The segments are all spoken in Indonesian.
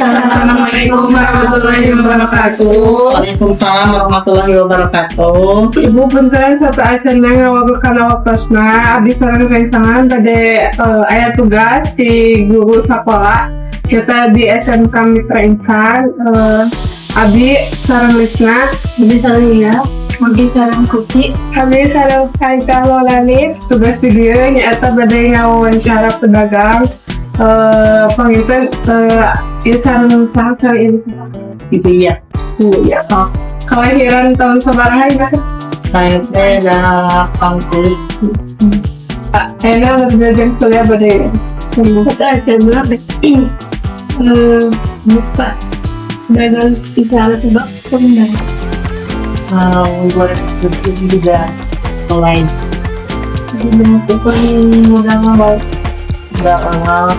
Assalamualaikum warahmatullahi wabarakatuh. Waalaikumsalam warahmatullahi wabarakatuh. Ibu punten satu asen ngawagukan wakosna abdi sareng kaisangan pada aya tugas di guru sekolah kita di SMK Mitra Insan. Abdi sareng Lisna, abdi sareng Nia, abdi sareng Kusi, abdi sareng Kaisa Maulani. Tugas video nyaeta badai ngawawancara pedagang. Penginten sareng ini Ibu ya. ya. Kelahiran tahun sabaraha ya? Saya dah kampus. Enak belajar kuliah pada kita akan berapa? Buka dengan isyarat sebab pemindahan. Buat juga lain. Jadi melakukan modal awal. Enggak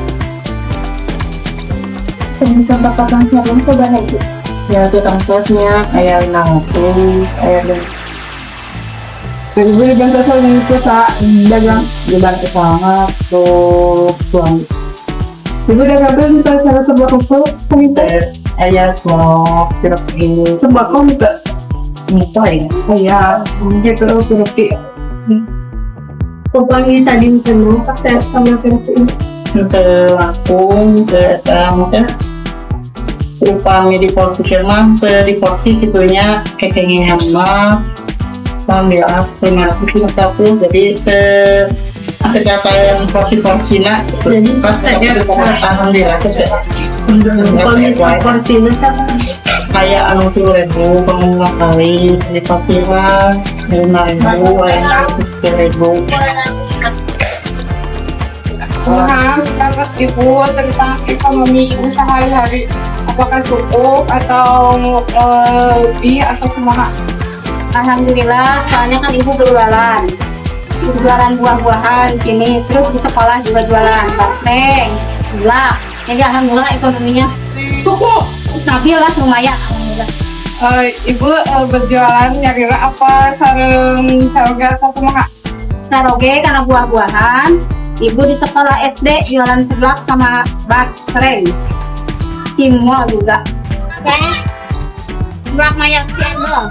Bisa dapatkan siapkan sebanyak itu. ya tukang posnya kayak nangkus, kayak Ibu dibantu sama usaha dagang. dibantu sangat tuh tuang Ibu dagang bisa cara sembako minta. ayah semua sirup ini Sembako minta. minta ya. Iya, gitu rupi. Kumpulnya tadi penuh, saya sama versi ini. Ke langsung ke mungkin upami di porsi mah di porsi gitunya kekengnya mah sambil 550 jadi ada kata yang porsinya Jadi pas saja alhamdulillah porsinya sama. kayak anu 10.000 pengguna kali di pakiran 5.000 10.000. Paham banget Ibu tentang ekonomi Ibu sehari-hari, apakah cukup atau lebih atau kumaha? Alhamdulillah, soalnya kan ibu berjualan buah-buahan sini, terus di sekolah juga jualan baseng, gula. Jadi alhamdulillah ekonominya cukup, stabil lah lumayan. Alhamdulillah. Ibu berjualan nyarira apa sareng saroge atau kumaha? Saroge karena buah-buahan. Ibu di sekolah SD jualan seblak sama basreng, cimol juga. Seblak mayak cimol.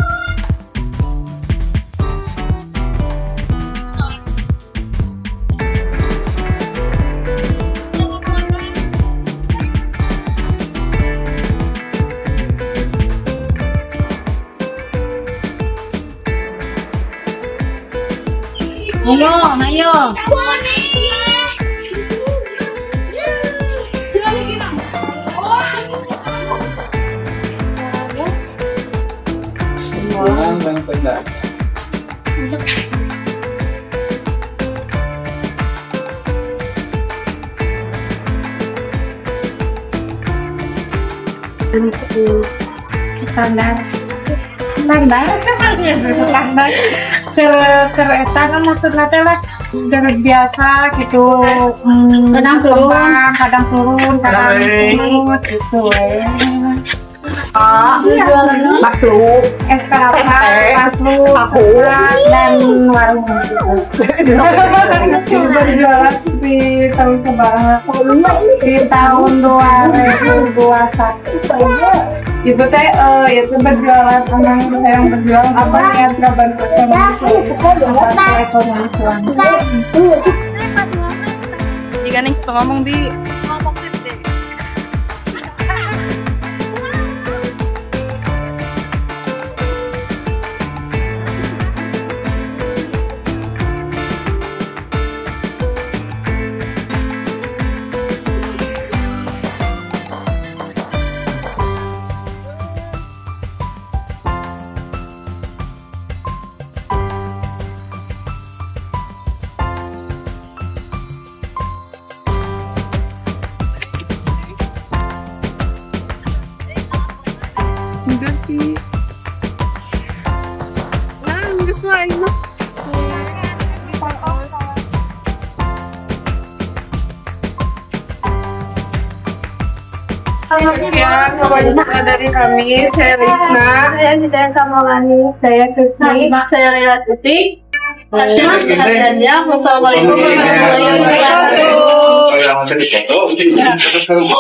Ayo. Standar kereta kan maksudnya teh lah dari biasa gitu, kadang turun kadang naik gitu. Makhluk dan warung berjualan di tahun sebarang di tahun 2021. Ibu teh itu berjualan yang berjualan apa yang terbantu sama ekonomi suami. Jika nih ngomong di enggak sih. Nah, enggak sesuai mah. Ya, semuanya dari kami, saya Rizna, saya Hidayah Kamolani, saya Kusni, saya Lila Tuti. Perhatiannya, wassalamualaikum warahmatullahi wabarakatuh.